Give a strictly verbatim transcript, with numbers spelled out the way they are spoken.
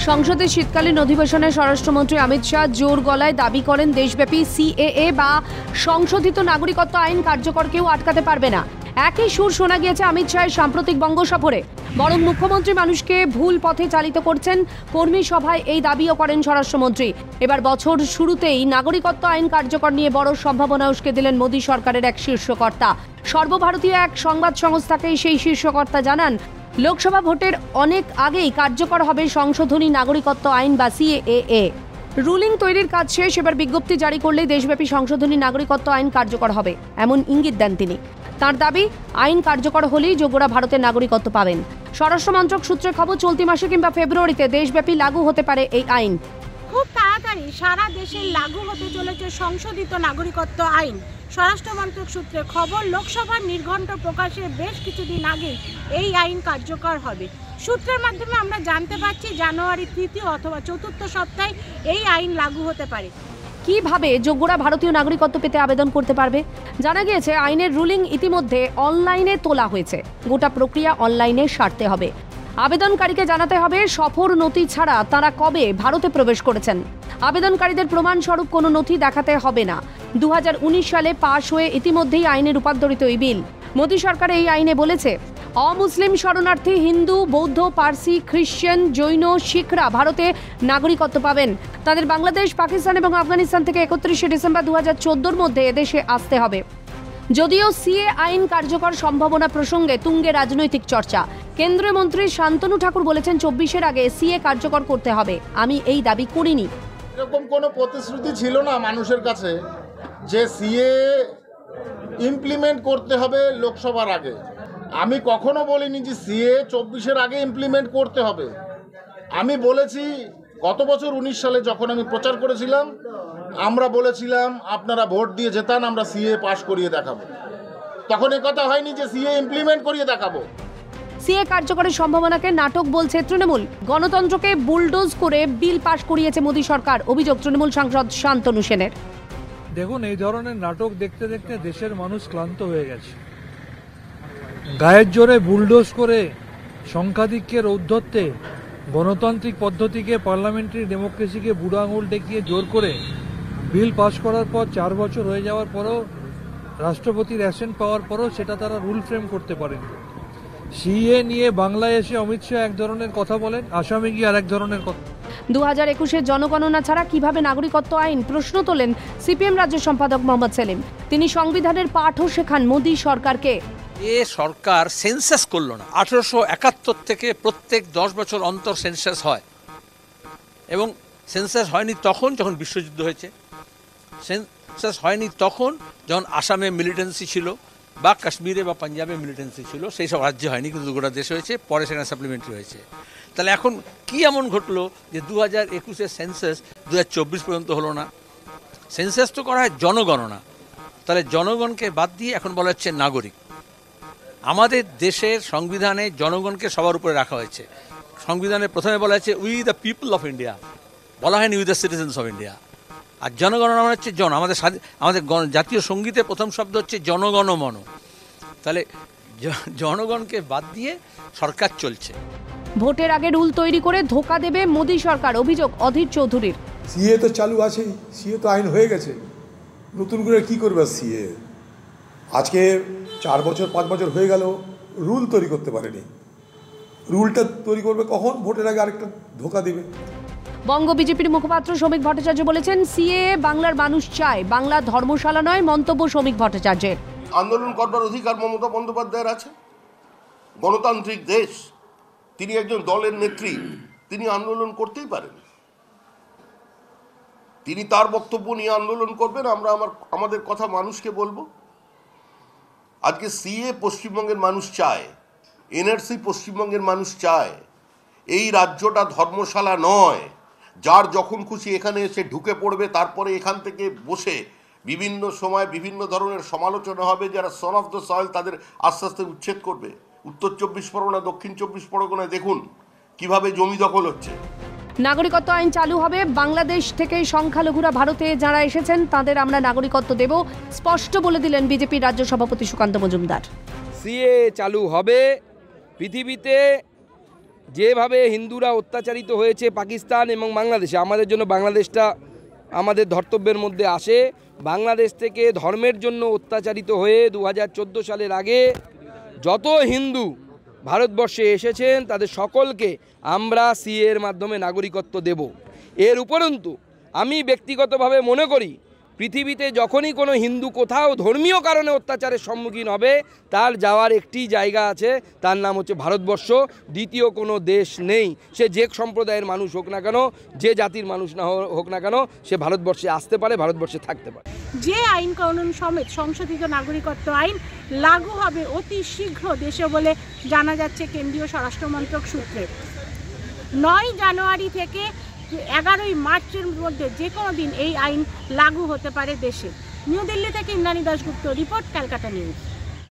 সংসদের শীতকালীন অধিবেশনে স্বরাষ্ট্রমন্ত্রী অমিত শাহ জোর গলায় দাবি করেন দেশব্যাপী সিএএ বা সংশোধিত নাগরিকত্ব আইন কার্যকর কেউ আটকাতে পারবে না। একই সুর শোনা গিয়েছে অমিত শাহের সাম্প্রতিক বঙ্গ সফরে। বরং মুখ্যমন্ত্রী মানুষকে ভুল পথে চালিত করছেন, কর্মী সভায় এই দাবিও করেন স্বরাষ্ট্রমন্ত্রী। এবার বছর শুরুতেই নাগরিকত্ব আইন কার্যকর নিয়ে বড় সম্ভাবনা উস্কে দিলেন মোদী সরকারের এক শীর্ষকর্তা। সর্বভারতীয় এক সংবাদ সংস্থাকে সেই শীর্ষকর্তা জানান, লোকসভা ভোটের অনেক আগেই কার্যকর হবে সংশোধনী নাগরিকত্ব আইন বা সিএএ। রুলিং তৈরির কাজ শেষ, এবার বিজ্ঞপ্তি জারি করলেই দেশব্যাপী সংশোধনী নাগরিকত্ব আইন কার্যকর হবে, এমন ইঙ্গিত দেন তিনি। তার দাবি, আইন কার্যকর হলেই যোগ্যরা ভারতের নাগরিকত্ব পাবেন। স্বরাষ্ট্র মন্ত্রক সূত্রে খবর, চলতি মাসে কিংবা ফেব্রুয়ারিতে দেশব্যাপী লাগু হতে পারে এই আইন। খুব তাড়াতাড়ি সারা দেশে লাগু হতে চলেছে সংশোধিত নাগরিকত্ব আইন। স্বরাষ্ট্র মন্ত্রক সূত্রে খবর, লোকসভার নির্ঘণ্ট প্রকাশের বেশ কিছুদিন আগে এই আইন কার্যকর হবে। সূত্রের মাধ্যমে আমরা জানতে পারছি জানুয়ারি তৃতীয় অথবা চতুর্থ সপ্তাহে এই আইন লাগু হতে পারে। কিভাবে যোগ্যরা ভারতীয় নাগরিকত্ব পেতে আবেদন করতে পারবে? জানা গিয়েছে আইনের রুলিং ইতিমধ্যে অনলাইনে তোলা হয়েছে। গোটা প্রক্রিয়া অনলাইনে সারতে হবে। আবেদনকারীকে জানাতে হবে সফর নথি ছাড়া তারা কবে ভারতে প্রবেশ করেছেন। আবেদনকারীদের প্রমাণস্বরূপ কোনো নথি দেখাতে হবে না। দু হাজার উনিশ সালে পাশ হয়ে ইতিমধ্যেই আইনে রূপান্তরিত এই বিল। মোদী সরকার এই আইনে বলেছে, অমুসলিম শরণার্থী হিন্দু, বৌদ্ধ, পার্সি, খ্রিশ্চান, জৈন, শিখরা ভারতে নাগরিকত্ব পাবেন। তাদের বাংলাদেশ, পাকিস্তান এবং আফগানিস্তান থেকে একত্রিশে ডিসেম্বর দু হাজার চোদ্দোর মধ্যে এদেশে আসতে হবে। যদিও সিএ আইন কার্যকর সম্ভাবনা প্রসঙ্গে তুঙ্গে রাজনৈতিক চর্চা। কেন্দ্রীয় মন্ত্রী শান্তনু ঠাকুর বলেছেন, চব্বিশের আগে সিএ কার্যকর করতে হবে। আমি এই দাবি করিনি। এরকম কোনো প্রতিশ্রুতি ছিল না মানুষের কাছে যে সিএ ইমপ্লিমেন্ট করতে হবে লোকসভার আগে। আমি কখনো বলিনি যে সিএ চব্বিশের আগে ইমপ্লিমেন্ট করতে হবে। আমি বলেছি গত বছর উনিশ সালে যখন আমি প্রচার করেছিলাম, আমরা বলেছিলাম আপনারা ভোট দিয়ে জেতান, আমরা সিএ পাস করিয়ে দেখাবো। তখন এ কথা হয়নি যে সিএ ইমপ্লিমেন্ট করিয়ে দেখাবো। সিএ কার্যকরের সম্ভাবনাকে নাটক বলছে তৃণমূল। গণতন্ত্রকে বুলডোজ করে বিল পাশ করিয়েছে মোদী সরকার, অভিযোগ তৃণমূল সাংসদ শান্তনু সেনের। দেখুন, এই ধরনের নাটক দেখতে দেখতে দেশের মানুষ ক্লান্ত হয়ে গেছে। গায়ের জোরে বুলডোজ করে সংখ্যাধিক্যের ঔদ্ধত্যে গণতান্ত্রিক পদ্ধতিকে, পার্লামেন্টারি ডেমোক্রেসিকে বুড়ো আঙুল দেখিয়ে জোর করে বিল পাশ করার পর চার বছর হয়ে যাওয়ার পরও, রাষ্ট্রপতির অ্যাসেন্ট পাওয়ার পরও সেটা তারা রুল ফ্রেম করতে পারেনি। সিএ নিয়ে বাংলায় এসে অমিত শাহ এক ধরনের কথা বলেন, আসামে গিয়ে আর এক ধরনের কথা। দু হাজার একুশের জনগণনা ছাড়া কিভাবে নাগরিকত্ব আইন, প্রশ্ন তোলেন সিপিএম রাজ্য সম্পাদক মোহাম্মদ সেলিম। তিনি সংবিধানের পাঠও শেখান মোদী সরকারকে। এ সরকার সেন্সাস করলো না। আঠারোশো একাত্তর থেকে প্রত্যেক দশ বছর অন্তর সেন্সাস হয়, এবং সেন্সাস হয়নি তখন যখন বিশ্বযুদ্ধ হয়েছে, সেন্সাস হয়নি তখন যখন আসামে মিলিটেন্সি ছিল বা কাশ্মীরে বা পাঞ্জাবে মিলিটেন্সি ছিল, সেই সব রাজ্যে হয়নি, কিন্তু গোটা দেশে হয়েছে, পরে সেখানে সাপ্লিমেন্টারি হয়েছে। তাহলে এখন কি এমন ঘটলো যে দু হাজার একুশের সেন্সাস দু হাজার চব্বিশ পর্যন্ত হলো না? সেন্সাস তো করা হয় জনগণনা, তাহলে জনগণকে বাদ দিয়ে এখন বলা হচ্ছে নাগরিক। আমাদের দেশের সংবিধানে জনগণকে সবার উপরে রাখা হয়েছে। সংবিধানে প্রথমে বলা হয়েছে we the people of India, বলা হয়নি we the citizens of India. আর জনগণনা মানে হচ্ছে জন। আমাদের আমাদের জাতীয় সঙ্গীতে প্রথম শব্দ হচ্ছে জনগণমন। তাহলে জনগণকে বাদ দিয়ে সরকার চলছে। ভোটের আগে রুল তৈরি করে ধোকা দেবে মোদী সরকার, অভিযোগ অধীর চৌধুরীর। সিএ তো চালু আছেই, সিএ তো আইন হয়ে গেছে, নতুন করে কি করবে সিএ? আজকে চার বছর পাঁচ বছর হয়ে গেল, রুল তৈরি করতে পারেনি। রুলটা তৈরি করবে কখন? ভোটের আগে আরেকটা ধোকা দিবে। বঙ্গ বিজেপির মুখপাত্র শ্রমিক ভট্টাচার্য বলেছেন, সিএ বাংলার মানুষ চায়, বাংলা ধর্মশালা নয়। মন্তব্য শ্রমিক ভট্টাচার্যের। আন্দোলন করবার অধিকার মমতা বন্দ্যোপাধ্যায়ের আছে। গণতান্ত্রিক দেশ, তিনি একজন দলের নেত্রী, তিনি আন্দোলন করতেই পারেন। তিনি তার বক্তব্য নিয়ে আন্দোলন করবেন, আমরা আমার আমাদের কথা মানুষকে বলবো। আজকে সিএ পশ্চিমবঙ্গের মানুষ চায়, এনআরসি পশ্চিমবঙ্গের মানুষ চায়। এই রাজ্যটা ধর্মশালা নয়, যার যখন খুশি এখানে এসে ঢুকে পড়বে, তারপরে এখান থেকে বসে বিভিন্ন সময় বিভিন্ন ধরনের সমালোচনা হবে। যারা সন অফ দ্য সয়েল তাদের আস্তে আস্তে উচ্ছেদ করবে। উত্তর চব্বিশ পরগনা, দক্ষিণ চব্বিশ পরগনায় দেখুন কিভাবে জমি দখল হচ্ছে। নাগরিকত্ব আইন চালু হবে। বাংলাদেশ থেকে সংখ্যালঘুরা ভারতে যারা এসেছেন তাদের আমরা নাগরিকত্ব দেব, স্পষ্ট বলে দিলেন বিজেপির রাজ্য সভাপতি সুকান্ত মজুমদার। সিএ চালু হবে। পৃথিবীতে যেভাবে হিন্দুরা অত্যাচারিত হয়েছে পাকিস্তান এবং বাংলাদেশে, আমাদের জন্য বাংলাদেশটা আমাদের ধর্তব্যের মধ্যে আসে। বাংলাদেশ থেকে ধর্মের জন্য অত্যাচারিত হয়ে দু হাজার চোদ্দো সালের আগে যত হিন্দু ভারতবর্ষে এসেছেন তাদের সকলকে আমরা সিএ এর মাধ্যমে নাগরিকত্ব দেব। এর উপরন্তু আমি ব্যক্তিগতভাবে মনে করি পৃথিবীতে যখনই কোনো হিন্দু কোথাও ধর্মীয় কারণে অত্যাচারের সম্মুখীন হবে তার যাওয়ার একটি জায়গা আছে, তার নাম হচ্ছে ভারতবর্ষ। দ্বিতীয় কোনো দেশ নেই। সে যে সম্প্রদায়ের মানুষ হোক না কেন, যে জাতির মানুষ না হোক না কেন, সে ভারতবর্ষে আসতে পারে, ভারতবর্ষে থাকতে পারে। যে আইন কানুন সমেত সংশোধিত নাগরিকত্ব আইন লাগু হবে অতি শীঘ্র দেশে বলে জানা যাচ্ছে কেন্দ্রীয় স্বরাষ্ট্রমন্ত্রক সূত্রে। নয় জানুয়ারি থেকে এগারোই মার্চের মধ্যে যে কোনো দিন এই আইন লাগু হতে পারে দেশে। নিউ দিল্লি থেকে ইন্দ্রাণী দাশগুপ্ত রিপোর্ট, ক্যালকাটা নিউজ।